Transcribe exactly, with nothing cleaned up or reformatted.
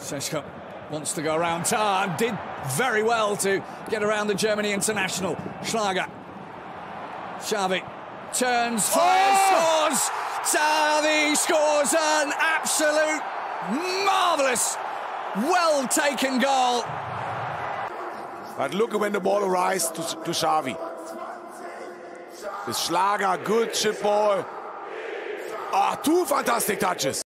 Seshka wants to go around Tar, did very well to get around the Germany international. Schlager. Xavi turns, fires, oh! scores. Xavi scores an absolute marvellous, well-taken goal. But look when the ball arrives to, to Xavi. The Schlager, good chip ball. Ah, two fantastic touches.